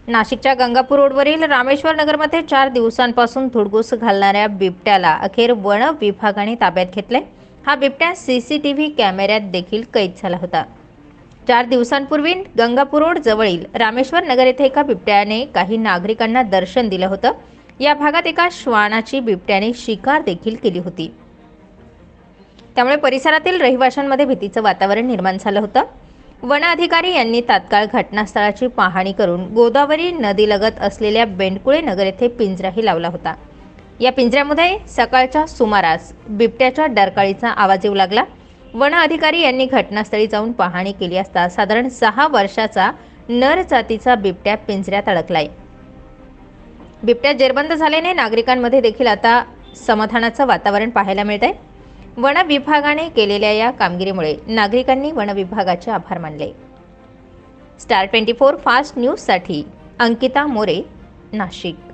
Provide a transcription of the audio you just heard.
नाशिकच्या गंगापूर रोडवरील रामेश्वर नगरमध्ये 4 दिवसांपासून धुडगूस घालणाऱ्या बिबट्याला अखेर वन विभागाने ताब्यात घेतले। हा बिबट्या सीसीटीव्ही कॅमेऱ्यात देखील कैद झाला होता। 4 दिवसांपूर्वी गंगापूर रोड जवळील रामेश्वर नगर येथे एका बिबट्याने काही नागरिकांना दर्शन दिलं होतं। या भागात एका श्वानाची बिबट्याने शिकार देखील केली होती। त्यामुळे परिसरातील रहिवाशांमध्ये भीतीचं वातावरण निर्माण झालं होतं। वन अधिकारी यांनी तात्काळ घटनास्थळाची पाहणी करून गोदावरी नदीलगत असलेल्या बेंडकुळे नगर येथे पिंजराही लावला होता। या पिंजऱ्यामध्ये सकाळच्या सुमारास बिबट्याच्या डरकाळीचा आवाज येऊ लागला। वन अधिकारी यांनी घटनास्थळी जाऊन पाहणी केली असता साधारण 6 वर्षाचा नर जातीचा बिबट्या पिंजऱ्यात अडकलाय। बिबट्या जेरबंद झाल्याने नागरिकांमध्ये देखील आता समाधानाचं वातावरण पाहायला मिळतंय। वन विभागाने केलेल्या या कामगिरीमुळे नागरिकांनी वन विभागाचे आभार मानले। स्टार 24 फास्ट न्यूज साठी अंकिता मोरे, नाशिक।